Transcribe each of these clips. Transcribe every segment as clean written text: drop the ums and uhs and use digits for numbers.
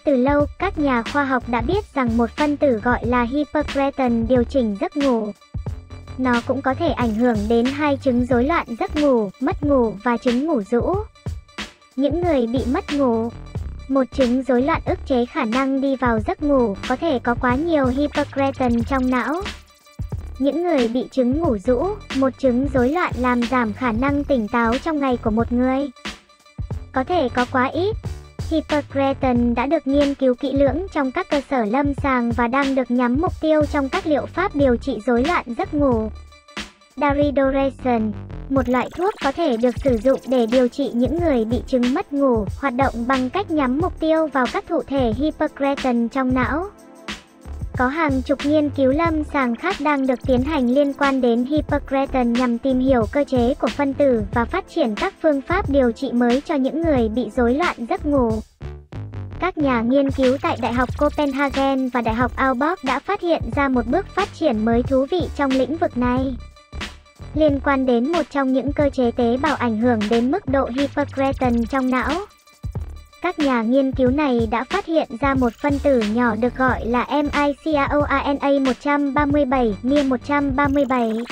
Từ lâu, các nhà khoa học đã biết rằng một phân tử gọi là hypercretin điều chỉnh giấc ngủ. Nó cũng có thể ảnh hưởng đến hai chứng rối loạn giấc ngủ, mất ngủ và chứng ngủ rũ. Những người bị mất ngủ, một chứng rối loạn ức chế khả năng đi vào giấc ngủ, có thể có quá nhiều hypercretin trong não. Những người bị chứng ngủ rũ, một chứng rối loạn làm giảm khả năng tỉnh táo trong ngày của một người, có thể có quá ít hypercretin đã được nghiên cứu kỹ lưỡng trong các cơ sở lâm sàng và đang được nhắm mục tiêu trong các liệu pháp điều trị rối loạn giấc ngủ. Daridorexant, một loại thuốc có thể được sử dụng để điều trị những người bị chứng mất ngủ, hoạt động bằng cách nhắm mục tiêu vào các thụ thể hypercretin trong não. Có hàng chục nghiên cứu lâm sàng khác đang được tiến hành liên quan đến hypercretin nhằm tìm hiểu cơ chế của phân tử và phát triển các phương pháp điều trị mới cho những người bị rối loạn giấc ngủ. Các nhà nghiên cứu tại Đại học Copenhagen và Đại học Aalborg đã phát hiện ra một bước phát triển mới thú vị trong lĩnh vực này, liên quan đến một trong những cơ chế tế bào ảnh hưởng đến mức độ hypercretin trong não. Các nhà nghiên cứu này đã phát hiện ra một phân tử nhỏ được gọi là microRNA-137, MIR137.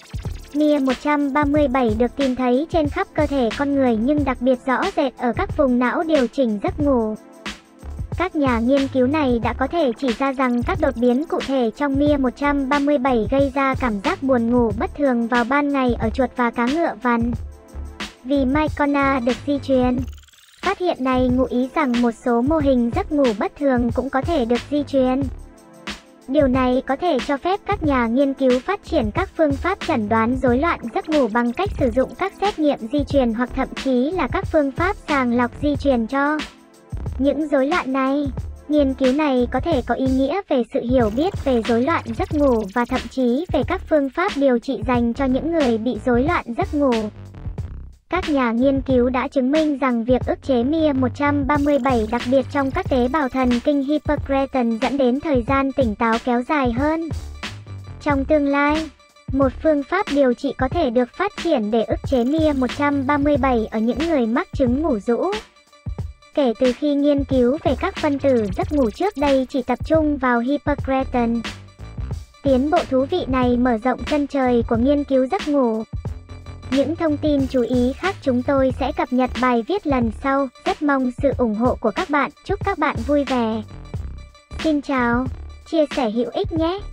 MIR137 được tìm thấy trên khắp cơ thể con người nhưng đặc biệt rõ rệt ở các vùng não điều chỉnh giấc ngủ. Các nhà nghiên cứu này đã có thể chỉ ra rằng các đột biến cụ thể trong MIR137 gây ra cảm giác buồn ngủ bất thường vào ban ngày ở chuột và cá ngựa vằn, vì microRNA được di truyền. Phát hiện này ngụ ý rằng một số mô hình giấc ngủ bất thường cũng có thể được di truyền. Điều này có thể cho phép các nhà nghiên cứu phát triển các phương pháp chẩn đoán rối loạn giấc ngủ bằng cách sử dụng các xét nghiệm di truyền hoặc thậm chí là các phương pháp sàng lọc di truyền cho những rối loạn này. Nghiên cứu này có thể có ý nghĩa về sự hiểu biết về rối loạn giấc ngủ và thậm chí về các phương pháp điều trị dành cho những người bị rối loạn giấc ngủ. Các nhà nghiên cứu đã chứng minh rằng việc ức chế MIR137 đặc biệt trong các tế bào thần kinh hypercretin dẫn đến thời gian tỉnh táo kéo dài hơn. Trong tương lai, một phương pháp điều trị có thể được phát triển để ức chế MIR137 ở những người mắc chứng ngủ rũ. Kể từ khi nghiên cứu về các phân tử giấc ngủ trước đây chỉ tập trung vào hypercretin, tiến bộ thú vị này mở rộng chân trời của nghiên cứu giấc ngủ. Những thông tin chú ý khác chúng tôi sẽ cập nhật bài viết lần sau. Rất mong sự ủng hộ của các bạn. Chúc các bạn vui vẻ. Xin chào, chia sẻ hữu ích nhé.